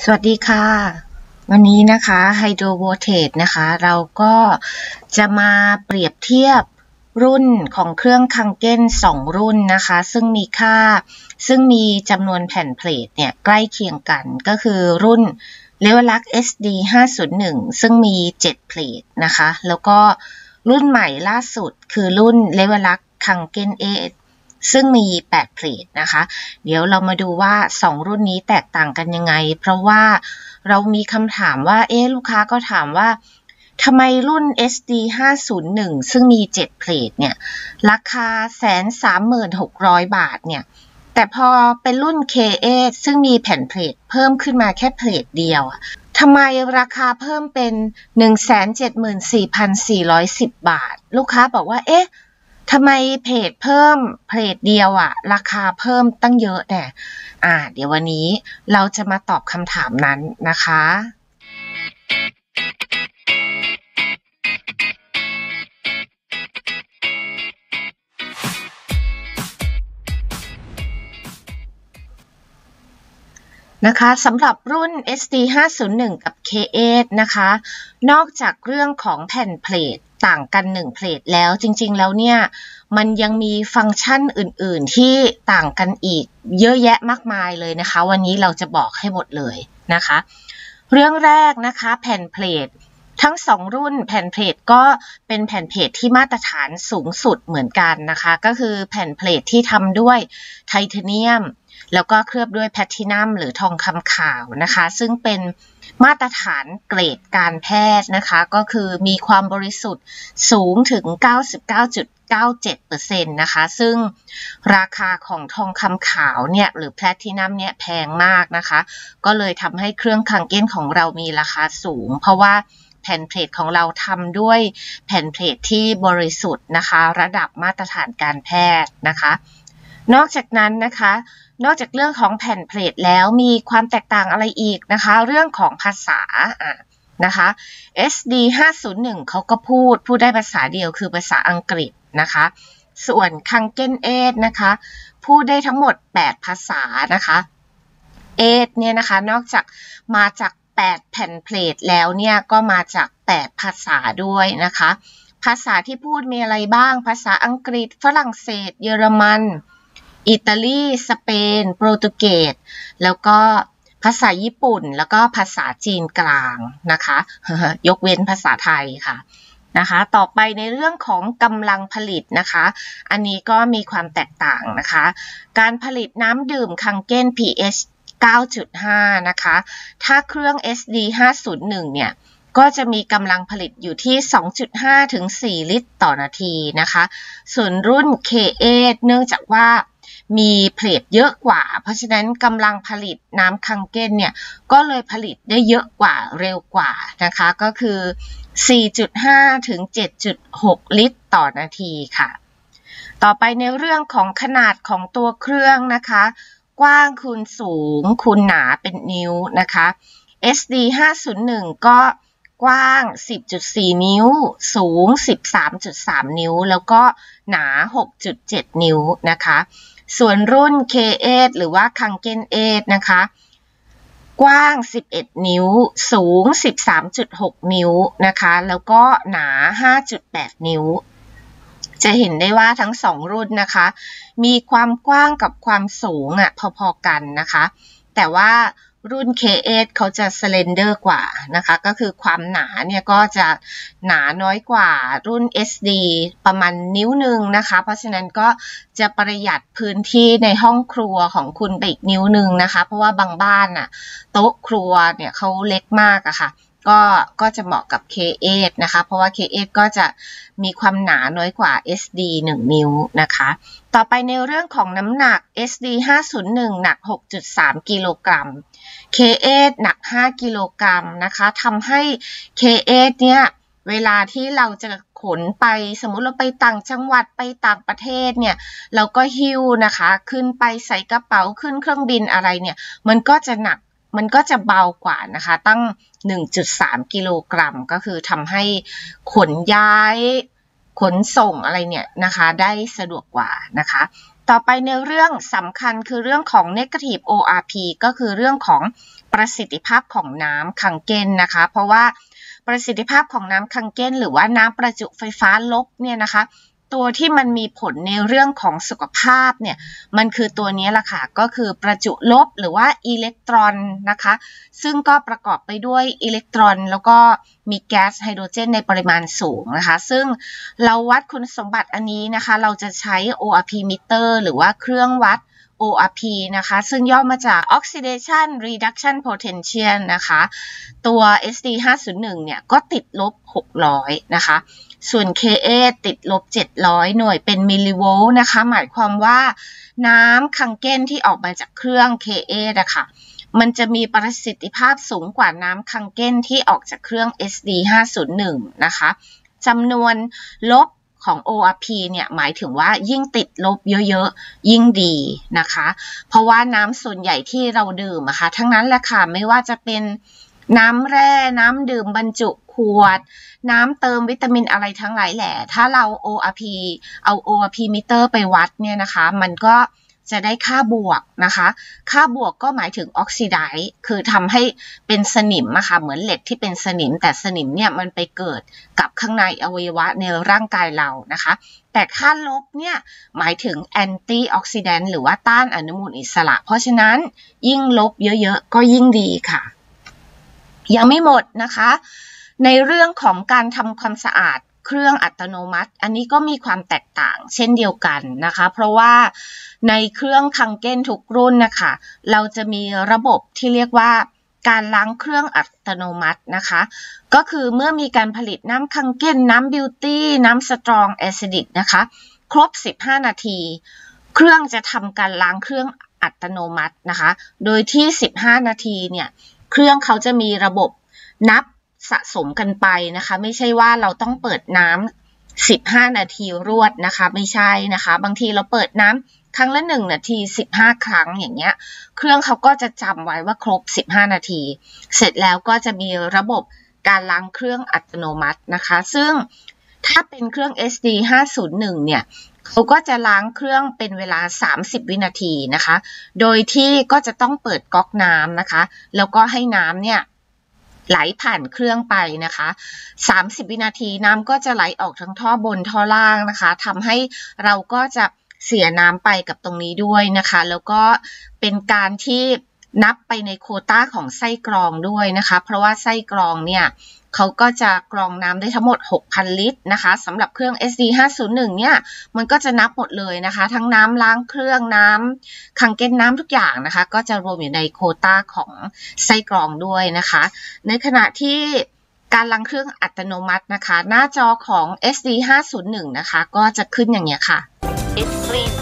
สวัสดีค่ะวันนี้นะคะไฮโดรโวเทตนะคะเราก็จะมาเปรียบเทียบรุ่นของเครื่องคังเก้น2รุ่นนะคะซึ่งมีจำนวนแผ่นเพลทเนี่ยใกล้เคียงกันก็คือรุ่น Levelac SD 501ซึ่งมี7เพลทนะคะแล้วก็รุ่นใหม่ล่าสุดคือรุ่น Levelac Kangen 8ซึ่งมี8เพลทนะคะเดี๋ยวเรามาดูว่า2รุ่นนี้แตกต่างกันยังไงเพราะว่าเรามีคำถามว่าลูกค้าก็ถามว่าทำไมรุ่น SD 501ซึ่งมี7เพลทเนี่ยราคา 136,000 บาทเนี่ยแต่พอเป็นรุ่น K8 ซึ่งมีแผ่นเพลทเพิ่มขึ้นมาแค่เพลทเดียวทำไมราคาเพิ่มเป็น 174,410 บาทลูกค้าบอกว่าทำไมเพจเพิ่มเพจเดียวราคาเพิ่มตั้งเยอะเนี่ยเดี๋ยววันนี้เราจะมาตอบคำถามนั้นนะคะสำหรับรุ่น SD 501กับ K8 นะคะนอกจากเรื่องของแผ่นเพลทต่างกัน1เพลทแล้วจริงๆแล้วเนี่ยมันยังมีฟังก์ชันอื่นๆที่ต่างกันอีกเยอะแยะมากมายเลยนะคะวันนี้เราจะบอกให้หมดเลยนะคะเรื่องแรกนะคะแผ่นเพลททั้ง2รุ่นแผ่นเพลทก็เป็นแผ่นเพลทที่มาตรฐานสูงสุดเหมือนกันนะคะก็คือแผ่นเพลทที่ทำด้วยไทเทเนียมแล้วก็เคลือบด้วยแพลทินัมหรือทองคำขาวนะคะซึ่งเป็นมาตรฐานเกรดการแพทย์นะคะก็คือมีความบริสุทธิ์สูงถึง 99.97% นะคะซึ่งราคาของทองคำขาวเนี่ยหรือแพลทินัมเนี่ยแพงมากนะคะก็เลยทำให้เครื่องคังเก้นของเรามีราคาสูงเพราะว่าแผ่นเพลทของเราทำด้วยแผ่นเพลทที่บริสุทธิ์นะคะระดับมาตรฐานการแพทย์นะคะนอกจากนั้นนะคะนอกจากเรื่องของแผ่นเพลทแล้วมีความแตกต่างอะไรอีกนะคะเรื่องของภาษานะคะ SD 501เขาก็พูดได้ภาษาเดียวคือภาษาอังกฤษนะคะส่วน Kangen 8นะคะพูดได้ทั้งหมด8ภาษานะคะ8เนี่ยนะคะนอกจากมาจาก8แผ่นเพลทแล้วเนี่ยก็มาจาก8ภาษาด้วยนะคะภาษาที่พูดมีอะไรบ้างภาษาอังกฤษฝรั่งเศสเยอรมันอิตาลีสเปนโปรตุเกสแล้วก็ภาษาญี่ปุ่นแล้วก็ภาษาจีนกลางนะคะยกเว้นภาษาไทยค่ะนะคะต่อไปในเรื่องของกำลังผลิตนะคะอันนี้ก็มีความแตกต่างนะคะการผลิตน้ำดื่มคังเก้น pH 9.5 นะคะถ้าเครื่อง SD 501เนี่ยก็จะมีกำลังผลิตอยู่ที่ 2.5 ถึง 4 ลิตรต่อนาทีนะคะส่วนรุ่น K8 เนื่องจากว่ามีเพลทเยอะกว่าเพราะฉะนั้นกำลังผลิตน้ำคังเก้นเนี่ยก็เลยผลิตได้เยอะกว่าเร็วกว่านะคะก็คือ 4.5 ถึง 7.6 ลิตรต่อนาทีค่ะต่อไปในเรื่องของขนาดของตัวเครื่องนะคะกว้างคูณสูงคูณหนาเป็นนิ้วนะคะ SD 501ก็กว้าง 10.4 นิ้วสูง 13.3 นิ้วแล้วก็หนา 6.7 นิ้วนะคะส่วนรุ่น K8 หรือว่า Kangen 8นะคะกว้าง 11 นิ้วสูง 13.6 นิ้วนะคะแล้วก็หนา 5.8 นิ้วจะเห็นได้ว่าทั้ง2รุ่นนะคะมีความกว้างกับความสูงพอๆกันนะคะแต่ว่ารุ่น K8 เขาจะ slender กว่านะคะก็คือความหนาเนี่ยก็จะหนาน้อยกว่ารุ่น SD ประมาณนิ้วหนึ่งนะคะเพราะฉะนั้นก็จะประหยัดพื้นที่ในห้องครัวของคุณไปอีกนิ้วหนึ่งนะคะเพราะว่าบางบ้านโต๊ะครัวเนี่ยเขาเล็กมากค่ะก็จะเหมาะกับ K8 นะคะเพราะว่า K8 ก็จะมีความหนาน้อยกว่า SD 1 นิ้วนะคะต่อไปในเรื่องของน้ำหนัก SD 501หนัก 6.3 กิโลกรัม K8 หนัก 5 กิโลกรัมนะคะทำให้ K8 เนี่ยเวลาที่เราจะขนไปสมมุติเราไปต่างจังหวัดไปต่างประเทศเนี่ยเราก็หิ้วนะคะขึ้นไปใส่กระเป๋าขึ้นเครื่องบินอะไรเนี่ยมันก็จะหนักมันก็จะเบากว่านะคะตั้ง 1.3 กิโลกรัมก็คือทำให้ขนย้ายขนส่งอะไรเนี่ยนะคะได้สะดวกกว่านะคะต่อไปในเรื่องสำคัญคือเรื่องของ negative ORP ก็คือเรื่องของประสิทธิภาพของน้ำคังเกนนะคะเพราะว่าประสิทธิภาพของน้ำคังเกนหรือว่าน้ำประจุไฟฟ้าลบเนี่ยนะคะตัวที่มันมีผลในเรื่องของสุขภาพเนี่ยมันคือตัวนี้แหละค่ะก็คือประจุลบหรือว่าอิเล็กตรอนนะคะซึ่งก็ประกอบไปด้วยอิเล็กตรอนแล้วก็มีแก๊สไฮโดรเจนในปริมาณสูงนะคะซึ่งเราวัดคุณสมบัติอันนี้นะคะเราจะใช้ ORP meter หรือว่าเครื่องวัด ORP นะคะซึ่งย่อมาจาก Oxidation Reduction Potential นะคะตัว SD501 เนี่ยก็ติดลบ600นะคะส่วน Ka ติดลบ700หน่วยเป็นมิลลิโวลต์นะคะหมายความว่าน้ำคังเกนที่ออกมาจากเครื่อง Ka นะคะมันจะมีประสิทธิภาพสูงกว่าน้ำคังเกนที่ออกจากเครื่อง SD501 นะคะจำนวนลบของ ORP เนี่ยหมายถึงว่ายิ่งติดลบเยอะๆยิ่งดีนะคะเพราะว่าน้ำส่วนใหญ่ที่เราดื่มนะคะทั้งนั้นแหละค่ะไม่ว่าจะเป็นน้ำแร่น้ำดื่มบรรจุขวดน้ำเติมวิตามินอะไรทั้งหลายแหละถ้าเรา เอา ORP meter ไปวัดเนี่ยนะคะมันก็จะได้ค่าบวกนะคะค่าบวกก็หมายถึงออกซิไดซ์คือทำให้เป็นสนิมอะค่ะเหมือนเหล็กที่เป็นสนิมแต่สนิมเนี่ยมันไปเกิดกับข้างในอวัยวะในร่างกายเรานะคะแต่ค่าลบเนี่ยหมายถึงแอนตี้ออกซิแดนต์หรือว่าต้านอนุมูลอิสระเพราะฉะนั้นยิ่งลบเยอะๆก็ยิ่งดีค่ะยังไม่หมดนะคะในเรื่องของการทำความสะอาดเครื่องอัตโนมัติอันนี้ก็มีความแตกต่างเช่นเดียวกันนะคะเพราะว่าในเครื่องคังเก้นทุกรุ่นนะคะเราจะมีระบบที่เรียกว่าการล้างเครื่องอัตโนมัตินะคะก็คือเมื่อมีการผลิตน้ำคังเก้นน้ำบิวตี้น้ำสตรองแอซิดิกนะคะครบ15นาทีเครื่องจะทำการล้างเครื่องอัตโนมัตินะคะโดยที่15นาทีเนี่ยเครื่องเขาจะมีระบบนับสะสมกันไปนะคะไม่ใช่ว่าเราต้องเปิดน้ำ15นาทีรวดนะคะไม่ใช่นะคะบางทีเราเปิดน้ำครั้งละ1นาที15ครั้งอย่างเงี้ยเครื่องเขาก็จะจำไว้ว่าครบ15นาทีเสร็จแล้วก็จะมีระบบการล้างเครื่องอัตโนมัตินะคะซึ่งถ้าเป็นเครื่อง SD501 เนี่ยเขาก็จะล้างเครื่องเป็นเวลา30วินาทีนะคะโดยที่ก็จะต้องเปิดก๊อกน้ำนะคะแล้วก็ให้น้ำเนี่ยไหลผ่านเครื่องไปนะคะ30วินาทีน้ำก็จะไหลออกทั้งท่อบนท่อล่างนะคะทำให้เราก็จะเสียน้ำไปกับตรงนี้ด้วยนะคะแล้วก็เป็นการที่นับไปในโควต้าของไส้กรองด้วยนะคะเพราะว่าไส้กรองเนี่ยเขาก็จะกรองน้ำได้ทั้งหมด 6,000 ลิตรนะคะสำหรับเครื่อง SD501 เนี่ยมันก็จะนับหมดเลยนะคะทั้งน้ำล้างเครื่องน้ำคังเก้นน้ำทุกอย่างนะคะก็จะรวมอยู่ในโควต้าของไส้กรองด้วยนะคะในขณะที่การล้างเครื่องอัตโนมัตินะคะหน้าจอของ SD501 นะคะก็จะขึ้นอย่างเงี้ยค่ะ It's clean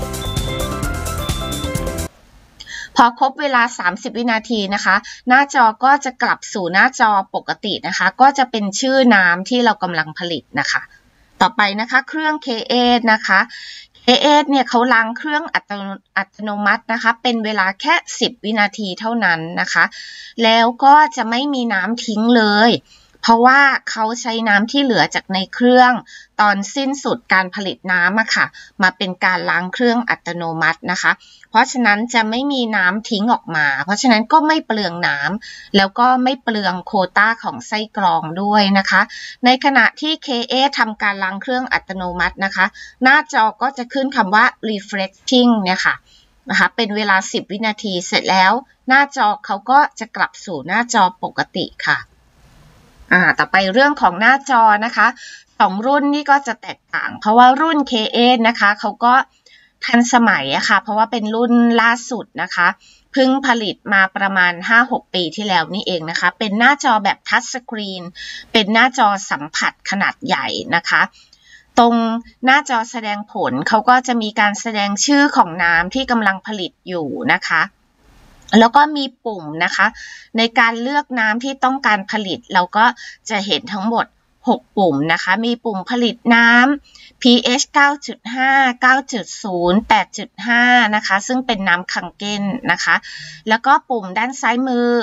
พอครบเวลา30วินาทีนะคะหน้าจอก็จะกลับสู่หน้าจอปกตินะคะก็จะเป็นชื่อน้ำที่เรากำลังผลิตนะคะต่อไปนะคะเครื่อง K8 นะคะ K8 เนี่ยเขาล้างเครื่องอัตโนมัตินะคะเป็นเวลาแค่10วินาทีเท่านั้นนะคะแล้วก็จะไม่มีน้ำทิ้งเลยเพราะว่าเขาใช้น้ำที่เหลือจากในเครื่องตอนสิ้นสุดการผลิตน้ำอะค่ะมาเป็นการล้างเครื่องอัตโนมัตินะคะเพราะฉะนั้นจะไม่มีน้ำทิ้งออกมาเพราะฉะนั้นก็ไม่เปลืองน้ำแล้วก็ไม่เปลืองโควต้าของไส้กรองด้วยนะคะในขณะที่ KA ทำการล้างเครื่องอัตโนมัตินะคะหน้าจอก็จะขึ้นคำว่า refreshing เนี่ยค่ะนะคะเป็นเวลา10วินาทีเสร็จแล้วหน้าจอเขาก็จะกลับสู่หน้าจอปกติค่ะต่อไปเรื่องของหน้าจอนะคะ2รุ่นนี่ก็จะแตกต่างเพราะว่ารุ่น K8 นะคะเขาก็ทันสมัยอะค่ะเพราะว่าเป็นรุ่นล่าสุดนะคะเพิ่งผลิตมาประมาณ 5-6 ปีที่แล้วนี่เองนะคะเป็นหน้าจอแบบทัชสกรีนเป็นหน้าจอสัมผัสขนาดใหญ่นะคะตรงหน้าจอแสดงผลเขาก็จะมีการแสดงชื่อของน้ำที่กำลังผลิตอยู่นะคะแล้วก็มีปุ่มนะคะในการเลือกน้ำที่ต้องการผลิตเราก็จะเห็นทั้งหมด6ปุ่มนะคะมีปุ่มผลิตน้ำ pH 9.5 9.0 8.5 นะคะซึ่งเป็นน้ำคังเก้นนะคะแล้วก็ปุ่มด้านซ้ายมือ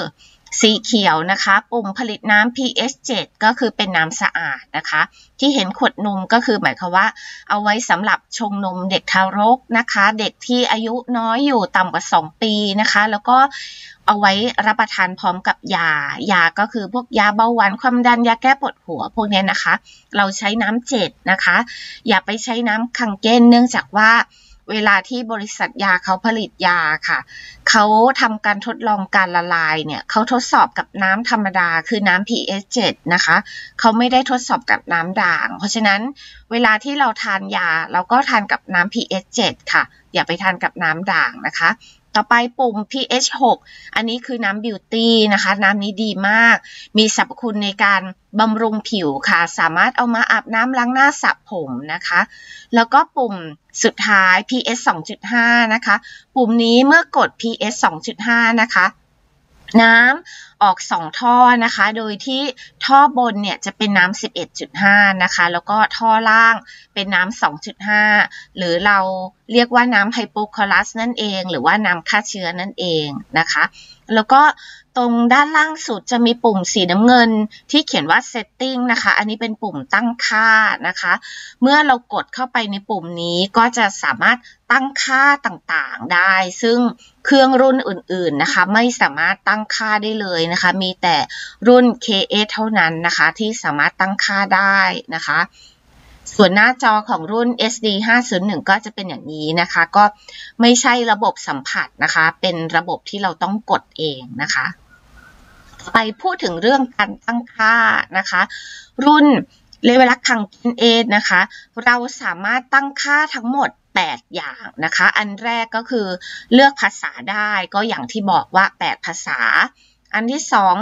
สีเขียวนะคะปุ่มผลิตน้ำ pH 7 ก็คือเป็นน้ำสะอาดนะคะที่เห็นขวดนมก็คือหมายความว่าเอาไว้สำหรับชงนมเด็กทารกนะคะเด็กที่อายุน้อยอยู่ต่ำกว่า2 ปีนะคะแล้วก็เอาไว้รับประทานพร้อมกับยาก็คือพวกยาเบาหวานความดันยาแก้ปวดหัวพวกนี้นะคะเราใช้น้ำ7นะคะอย่าไปใช้น้ำคังเก้นเนื่องจากว่าเวลาที่บริษัทยาเขาผลิตยาค่ะเขาทำการทดลองการละลายเนี่ยเขาทดสอบกับน้ำธรรมดาคือน้ำ pH 7 นะคะเขาไม่ได้ทดสอบกับน้ำด่างเพราะฉะนั้นเวลาที่เราทานยาเราก็ทานกับน้ำ pH 7 ค่ะอย่าไปทานกับน้ำด่างนะคะต่อไปปุ่ม pH 6 อันนี้คือน้ำบิวตี้นะคะน้ำนี้ดีมากมีสรรพคุณในการบำรุงผิวค่ะสามารถเอามาอาบน้ำล้างหน้าสระผมนะคะแล้วก็ปุ่มสุดท้าย pH 2.5 นะคะปุ่มนี้เมื่อกด pH 2.5 นะคะน้ำออก2ท่อนะคะโดยที่ท่อบนเนี่ยจะเป็นน้ำ 11.5 นะคะแล้วก็ท่อล่างเป็นน้ำ 2.5 หรือเราเรียกว่าน้ำไฮโปคลอรัสนั่นเองหรือว่าน้ำฆ่าเชื้อนั่นเองนะคะแล้วก็ตรงด้านล่างสุดจะมีปุ่มสีน้ำเงินที่เขียนว่า setting นะคะอันนี้เป็นปุ่มตั้งค่านะคะเมื่อเรากดเข้าไปในปุ่มนี้ก็จะสามารถตั้งค่าต่างๆได้ซึ่งเครื่องรุ่นอื่นๆนะคะไม่สามารถตั้งค่าได้เลยนะคะมีแต่รุ่น KA เท่านั้นนะคะที่สามารถตั้งค่าได้นะคะส่วนหน้าจอของรุ่น SD 501 ก็จะเป็นอย่างนี้นะคะก็ไม่ใช่ระบบสัมผัสนะคะเป็นระบบที่เราต้องกดเองนะคะไปพูดถึงเรื่องการตั้งค่านะคะรุ่นเลเวลคังกินเอทนะคะเราสามารถตั้งค่าทั้งหมด8อย่างนะคะอันแรกก็คือเลือกภาษาได้ก็อย่างที่บอกว่า8ภาษาอันที่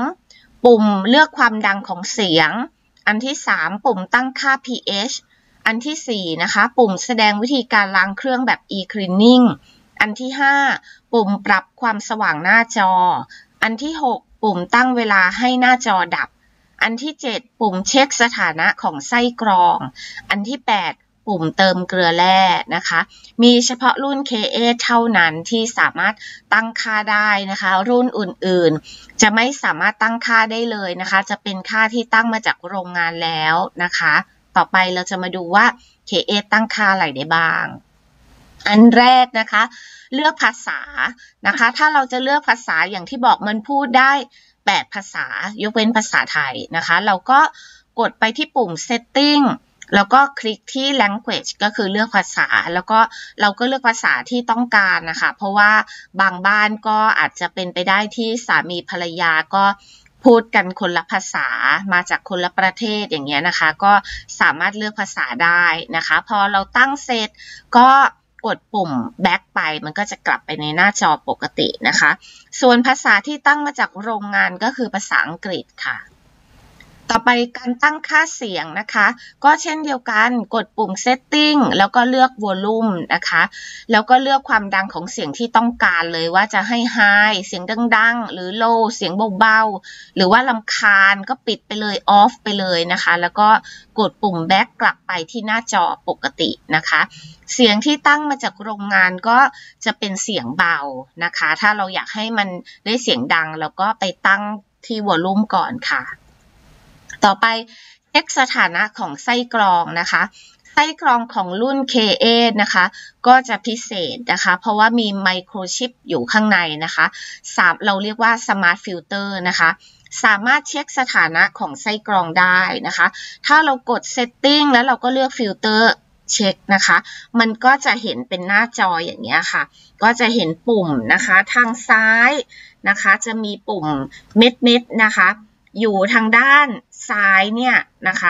2ปุ่มเลือกความดังของเสียงอันที่3ปุ่มตั้งค่า pH อันที่4นะคะปุ่มแสดงวิธีการล้างเครื่องแบบ e-cleaning อันที่5ปุ่มปรับความสว่างหน้าจออันที่6ปุ่มตั้งเวลาให้หน้าจอดับอันที่7ปุ่มเช็คสถานะของไส้กรองอันที่8ปุ่มเติมเกลือแร่นะคะมีเฉพาะรุ่น KA เท่านั้นที่สามารถตั้งค่าได้นะคะรุ่นอื่นๆจะไม่สามารถตั้งค่าได้เลยนะคะจะเป็นค่าที่ตั้งมาจากโรงงานแล้วนะคะต่อไปเราจะมาดูว่า KA ตั้งค่าอะไรได้บ้างอันแรกนะคะเลือกภาษานะคะถ้าเราจะเลือกภาษาอย่างที่บอกมันพูดได้8ภาษายกเว้นภาษาไทยนะคะเราก็กดไปที่ปุ่ม setting แล้วก็คลิกที่ language ก็คือเลือกภาษาแล้วก็เราก็เลือกภาษาที่ต้องการนะคะเพราะว่าบางบ้านก็อาจจะเป็นไปได้ที่สามีภรรยาก็พูดกันคนละภาษามาจากคนละประเทศอย่างเงี้ยนะคะก็สามารถเลือกภาษาได้นะคะพอเราตั้งเสร็จก็กดปุ่ม back ไปมันก็จะกลับไปในหน้าจอปกตินะคะส่วนภาษาที่ตั้งมาจากโรงงานก็คือภาษาอังกฤษค่ะต่อไปการตั้งค่าเสียงนะคะก็เช่นเดียวกันกดปุ่ม setting แล้วก็เลือก volume นะคะแล้วก็เลือกความดังของเสียงที่ต้องการเลยว่าจะให้ high เสียงดังๆหรือ low เสียงเบาๆหรือว่ารำคาญก็ปิดไปเลย off ไปเลยนะคะแล้วก็กดปุ่ม back กลับไปที่หน้าจอปกตินะคะเสียงที่ตั้งมาจากโรงงานก็จะเป็นเสียงเบานะคะถ้าเราอยากให้มันได้เสียงดังเราก็ไปตั้งที่ volume ก่อนค่ะต่อไปเช็คสถานะของไส้กรองนะคะไส้กรองของรุ่น KA นะคะก็จะพิเศษนะคะเพราะว่ามีไมโครชิปอยู่ข้างในนะคะเราเรียกว่า Smart Filter นะคะสามารถเช็คสถานะของไส้กรองได้นะคะถ้าเรากด Setting แล้วเราก็เลือก Filter เช็คนะคะมันก็จะเห็นเป็นหน้าจออย่างนี้ค่ะก็จะเห็นปุ่มนะคะทางซ้ายนะคะจะมีปุ่มเม็ดนะคะอยู่ทางด้านซ้ายเนี่ยนะคะ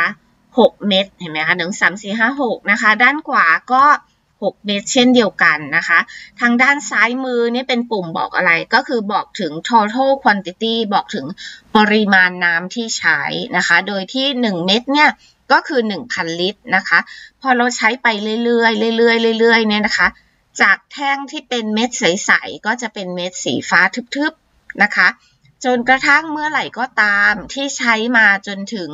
6 เม็ดเห็นไหมคะ1 3 4 5 6นะคะด้านขวาก็6 เม็ดเช่นเดียวกันนะคะทางด้านซ้ายมือนี่เป็นปุ่มบอกอะไรก็คือบอกถึง total quantity บอกถึงปริมาณน้ำที่ใช้นะคะโดยที่1 เม็ดเนี่ยก็คือ 1,000 ลิตรนะคะพอเราใช้ไปเรื่อยๆเนี่ยนะคะจากแท่งที่เป็นเม็ดใสๆก็จะเป็นเม็ดสีฟ้าทึบๆนะคะจนกระทั่งเมื่อไหร่ก็ตามที่ใช้มาจนถึง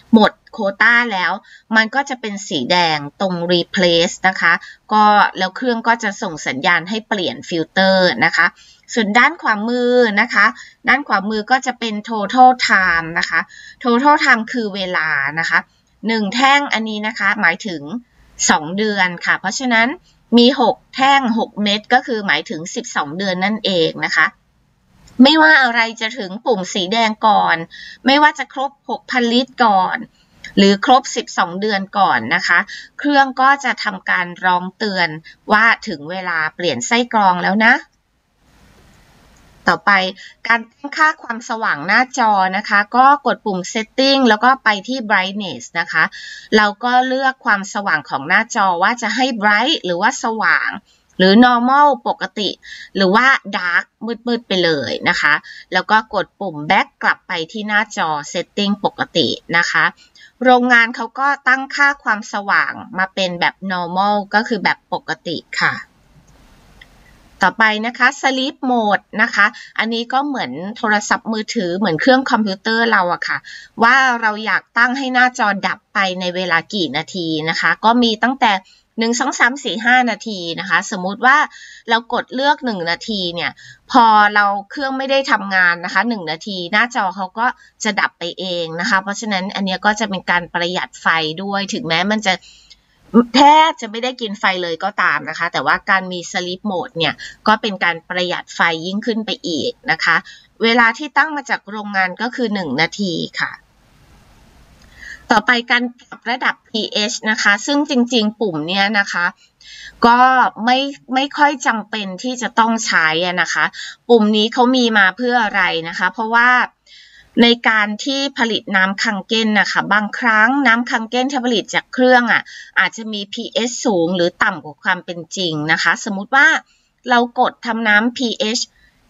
หมดโควต้าแล้วมันก็จะเป็นสีแดงตรง replace นะคะก็แล้วเครื่องก็จะส่งสัญญาณให้เปลี่ยนฟิลเตอร์นะคะส่วนด้านขวามือนะคะด้านขวามือก็จะเป็น total time นะคะ total time คือเวลานะคะ1แท่งอันนี้นะคะหมายถึง2เดือนค่ะเพราะฉะนั้นมี6แท่ง6เม็ดก็คือหมายถึง12เดือนนั่นเองนะคะไม่ว่าอะไรจะถึงปุ่มสีแดงก่อนไม่ว่าจะครบ 6,000 ลิตรก่อนหรือครบ12เดือนก่อนนะคะเครื่องก็จะทำการร้องเตือนว่าถึงเวลาเปลี่ยนไส้กรองแล้วนะต่อไปการตั้งค่าความสว่างหน้าจอนะคะก็กดปุ่ม setting แล้วก็ไปที่ brightness นะคะเราก็เลือกความสว่างของหน้าจอว่าจะให้ bright หรือว่าสว่างหรือ normal ปกติหรือว่า dark มืดๆไปเลยนะคะแล้วก็กดปุ่ม back กลับไปที่หน้าจอ setting ปกตินะคะโรงงานเขาก็ตั้งค่าความสว่างมาเป็นแบบ normal ก็คือแบบปกติค่ะต่อไปนะคะ sleep mode นะคะอันนี้ก็เหมือนโทรศัพท์มือถือเหมือนเครื่องคอมพิวเตอร์เราอะค่ะว่าเราอยากตั้งให้หน้าจอดับไปในเวลากี่นาทีนะคะก็มีตั้งแต่1 2 3 4 5นาทีนะคะสมมุติว่าเรากดเลือก1นาทีเนี่ยพอเราเครื่องไม่ได้ทำงานนะคะ1นาทีหน้าจอเขาก็จะดับไปเองนะคะเพราะฉะนั้นอันนี้ก็จะเป็นการประหยัดไฟด้วยถึงแม้มันจะแทบจะไม่ได้กินไฟเลยก็ตามนะคะแต่ว่าการมี sleep mode เนี่ยก็เป็นการประหยัดไฟยิ่งขึ้นไปอีกนะคะเวลาที่ตั้งมาจากโรงงานก็คือ1นาทีค่ะต่อไปการปรับระดับ pH นะคะซึ่งจริงๆปุ่มเนี้ยนะคะก็ไม่ค่อยจำเป็นที่จะต้องใช้นะคะปุ่มนี้เขามีมาเพื่ออะไรนะคะเพราะว่าในการที่ผลิตน้ำคังเก้นนะคะบางครั้งน้ำคังเก้นที่ผลิตจากเครื่องอาจจะมี pH สูงหรือต่ำกว่าความเป็นจริงนะคะสมมุติว่าเรากดทำน้ำ pH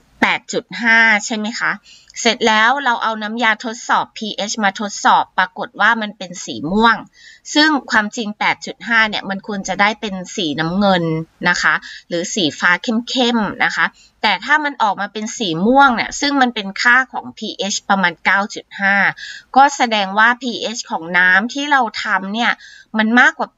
8.5 ใช่ไหมคะเสร็จแล้วเราเอาน้ำยาทดสอบ pH มาทดสอบปรากฏว่ามันเป็นสีม่วงซึ่งความจริง 8.5 เนี่ยมันควรจะได้เป็นสีน้ำเงินนะคะหรือสีฟ้าเข้มๆนะคะแต่ถ้ามันออกมาเป็นสีม่วงเนี่ยซึ่งมันเป็นค่าของ pH ประมาณ 9.5 ก็แสดงว่า pH ของน้ำที่เราทำเนี่ยมันมากกว่า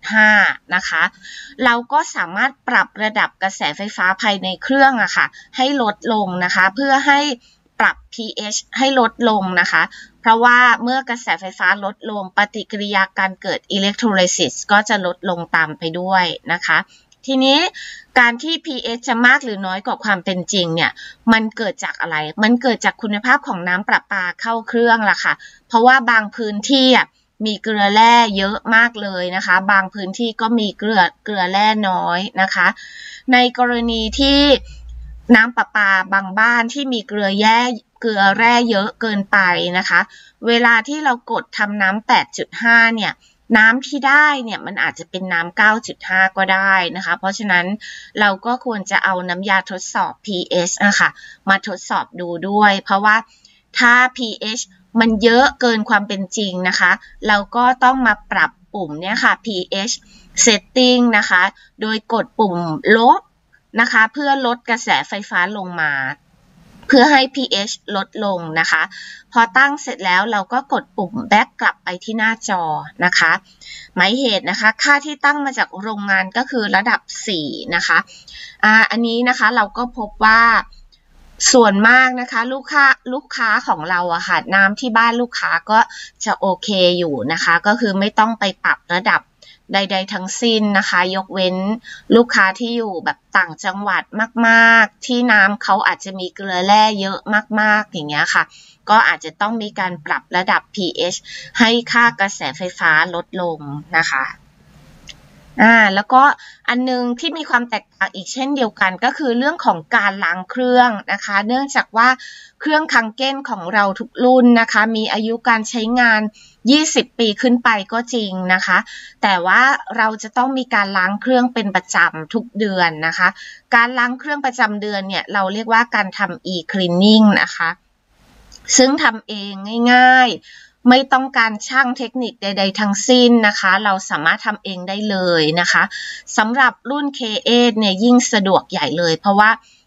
8.5 นะคะเราก็สามารถปรับระดับกระแสไฟฟ้าภายในเครื่องค่ะให้ลดลงนะคะเพื่อให้ปรับ pH ให้ลดลงนะคะเพราะว่าเมื่อกระแสไฟฟ้าลดลงปฏิกิริยาการเกิดอิเล็กโทรไลซิสก็จะลดลงตามไปด้วยนะคะทีนี้การที่ pH จะมากหรือน้อยกว่าความเป็นจริงเนี่ยมันเกิดจากอะไรมันเกิดจากคุณภาพของน้ำประปาเข้าเครื่องล่ะค่ะเพราะว่าบางพื้นที่มีเกลือแร่เยอะมากเลยนะคะบางพื้นที่ก็มีเกลือแร่น้อยนะคะในกรณีที่น้ำประปาบางบ้านที่มีเกลือแร่เยอะเกินไปนะคะเวลาที่เรากดทำน้ำ 8.5 เนี่ยน้ำที่ได้เนี่ยมันอาจจะเป็นน้ำ 9.5 ก็ได้นะคะเพราะฉะนั้นเราก็ควรจะเอาน้ำยาทดสอบ pH นะคะมาทดสอบดูด้วยเพราะว่าถ้า pH มันเยอะเกินความเป็นจริงนะคะเราก็ต้องมาปรับปุ่มเนี่ยค่ะ pH setting นะคะโดยกดปุ่มลบนะคะเพื่อลดกระแสไฟฟ้าลงมาเพื่อให้ pH ลดลงนะคะพอตั้งเสร็จแล้วเราก็กดปุ่ม back กลับไปที่หน้าจอนะคะหมายเหตุนะคะค่าที่ตั้งมาจากโรงงานก็คือระดับ4นะคะอันนี้นะคะเราก็พบว่าส่วนมากนะคะลูกค้าของเราค่ะน้ำที่บ้านลูกค้าก็จะโอเคอยู่นะคะก็คือไม่ต้องไปปรับระดับใดๆทั้งสิ้นนะคะยกเว้นลูกค้าที่อยู่แบบต่างจังหวัดมากๆที่น้ำเขาอาจจะมีเกลือแร่เยอะมากๆอย่างเงี้ยค่ะก็อาจจะต้องมีการปรับระดับ pH ให้ค่ากระแสไฟฟ้าลดลงนะคะแล้วก็อันนึงที่มีความแตกต่างอีกเช่นเดียวกันก็คือเรื่องของการล้างเครื่องนะคะเนื่องจากว่าเครื่องคังเก้นของเราทุกรุ่นนะคะมีอายุการใช้งาน20 ปีขึ้นไปก็จริงนะคะแต่ว่าเราจะต้องมีการล้างเครื่องเป็นประจำทุกเดือนนะคะการล้างเครื่องประจำเดือนเนี่ยเราเรียกว่าการทำ e-cleaning นะคะซึ่งทำเองง่ายๆไม่ต้องการช่างเทคนิคใดๆทั้งสิ้นนะคะเราสามารถทำเองได้เลยนะคะสำหรับรุ่น K8 เนี่ยยิ่งสะดวกใหญ่เลยเพราะว่า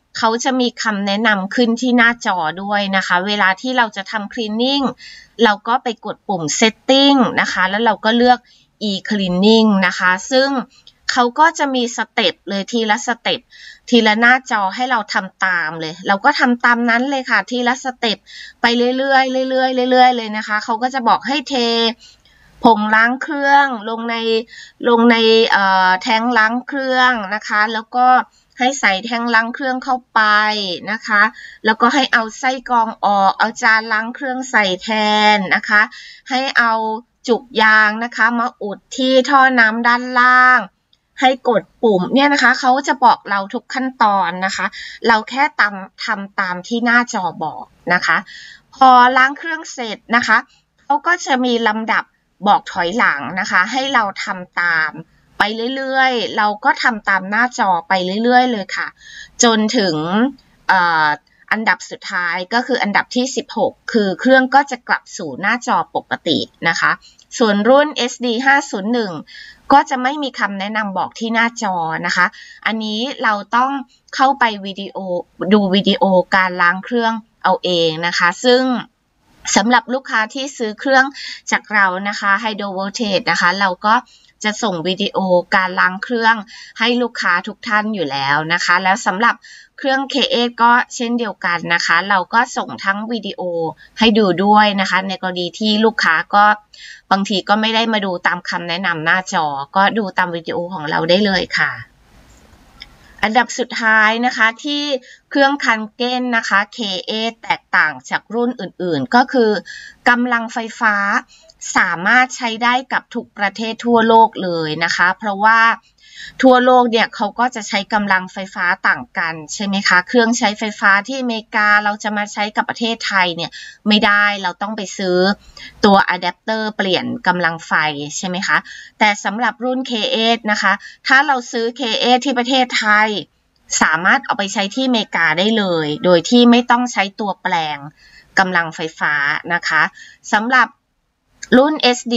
เขาจะมีคำแนะนำขึ้นที่หน้าจอด้วยนะคะเวลาที่เราจะทำ cleaning เราก็ไปกดปุ่ม setting นะคะแล้วเราก็เลือก e-cleaning นะคะซึ่งเขาก็จะมีสเต็ปเลยทีละสเต็ปทีละหน้าจอให้เราทำตามเลยเราก็ทำตามนั้นเลยค่ะทีละสเต็ปไปเรื่อยๆเรื่อยๆเรื่อยๆเลยนะคะเขาก็จะบอกให้เทผงล้างเครื่องลงในแท้งล้างเครื่องนะคะแล้วก็ให้ใส่แท้งล้างเครื่องเข้าไปนะคะแล้วก็ให้เอาไส้กรองออกเอาจานล้างเครื่องใส่แทนนะคะให้เอาจุกยางนะคะมาอุดที่ท่อน้ำด้านล่างให้กดปุ่มเนี่ยนะคะเขาจะบอกเราทุกขั้นตอนนะคะเราแค่ทำตามที่หน้าจอบอกนะคะพอล้างเครื่องเสร็จนะคะเขาก็จะมีลำดับบอกถอยหลังนะคะให้เราทำตามไปเรื่อยๆเราก็ทำตามหน้าจอไปเรื่อยๆเลยค่ะจนถึงอันดับสุดท้ายก็คืออันดับที่16คือเครื่องก็จะกลับสู่หน้าจอปกตินะคะส่วนรุ่น SD 501ก็จะไม่มีคำแนะนำบอกที่หน้าจอนะคะอันนี้เราต้องเข้าไปดูวิดีโอการล้างเครื่องเอาเองนะคะซึ่งสำหรับลูกค้าที่ซื้อเครื่องจากเรานะคะ Hydro Voltage นะคะเราก็จะส่งวิดีโอการล้างเครื่องให้ลูกค้าทุกท่านอยู่แล้วนะคะแล้วสำหรับเครื่อง K8 ก็เช่นเดียวกันนะคะเราก็ส่งทั้งวิดีโอให้ดูด้วยนะคะในกรณีที่ลูกค้าก็บางทีก็ไม่ได้มาดูตามคำแนะนำหน้าจอก็ดูตามวิดีโอของเราได้เลยค่ะอันดับสุดท้ายนะคะที่เครื่องคันเก้นนะคะ K8 แตกต่างจากรุ่นอื่นๆก็คือกำลังไฟฟ้าสามารถใช้ได้กับทุกประเทศทั่วโลกเลยนะคะเพราะว่าทั่วโลกเนี่ยเขาก็จะใช้กำลังไฟฟ้าต่างกันใช่ไหมคะเครื่องใช้ไฟฟ้าที่อเมริกาเราจะมาใช้กับประเทศไทยเนี่ยไม่ได้เราต้องไปซื้อตัวอะแดปเตอร์เปลี่ยนกำลังไฟใช่ไหมคะแต่สำหรับรุ่น K8 นะคะถ้าเราซื้อ K8 ที่ประเทศไทยสามารถเอาไปใช้ที่อเมริกาได้เลยโดยที่ไม่ต้องใช้ตัวแปลงกำลังไฟฟ้านะคะสำหรับรุ่น SD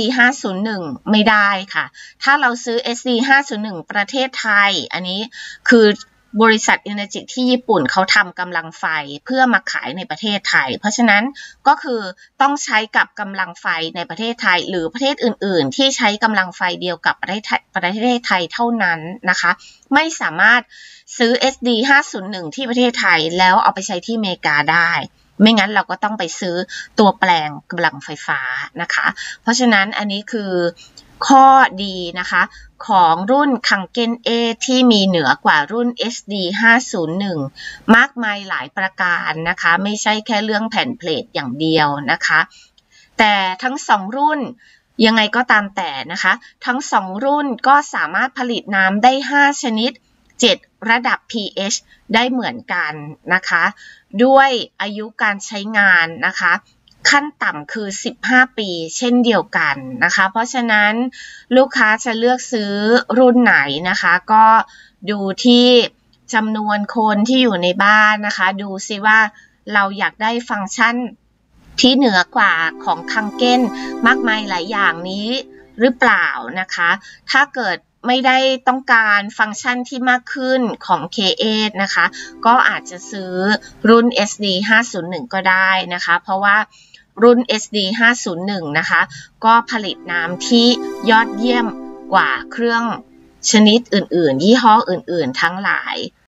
501ไม่ได้ค่ะถ้าเราซื้อ SD 501ประเทศไทยอันนี้คือบริษัท Energic ที่ญี่ปุ่นเขาทำกำลังไฟเพื่อมาขายในประเทศไทยเพราะฉะนั้นก็คือต้องใช้กับกำลังไฟในประเทศไทยหรือประเทศอื่นๆที่ใช้กำลังไฟเดียวกับประเทศไทยเท่านั้นนะคะไม่สามารถซื้อ SD 501ที่ประเทศไทยแล้วเอาไปใช้ที่อเมริกาได้ไม่งั้นเราก็ต้องไปซื้อตัวแปลงกำลังไฟฟ้านะคะเพราะฉะนั้นอันนี้คือข้อดีนะคะของรุ่นคังเก้น A ที่มีเหนือกว่ารุ่น SD 501มากมายหลายประการนะคะไม่ใช่แค่เรื่องแผ่นเพลทอย่างเดียวนะคะแต่ทั้ง2รุ่นยังไงก็ตามแต่นะคะทั้ง2รุ่นก็สามารถผลิตน้ำได้5ชนิด7ระดับ pH ได้เหมือนกันนะคะด้วยอายุการใช้งานนะคะขั้นต่ำคือ15ปีเช่นเดียวกันนะคะเพราะฉะนั้นลูกค้าจะเลือกซื้อรุ่นไหนนะคะก็ดูที่จำนวนคนที่อยู่ในบ้านนะคะดูซิว่าเราอยากได้ฟังก์ชันที่เหนือกว่าของคังเก้นมากมายหลายอย่างนี้หรือเปล่านะคะถ้าเกิดไม่ได้ต้องการฟังก์ชันที่มากขึ้นของ K8 นะคะก็อาจจะซื้อรุ่น SD 501ก็ได้นะคะเพราะว่ารุ่น SD 501นะคะก็ผลิตน้ำที่ยอดเยี่ยมกว่าเครื่องชนิดอื่นๆยี่ห้ออื่นๆทั้งหลาย